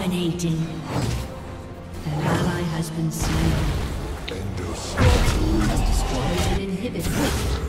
Dominating. An ally has been slain. Your team has destroyed an inhibitor.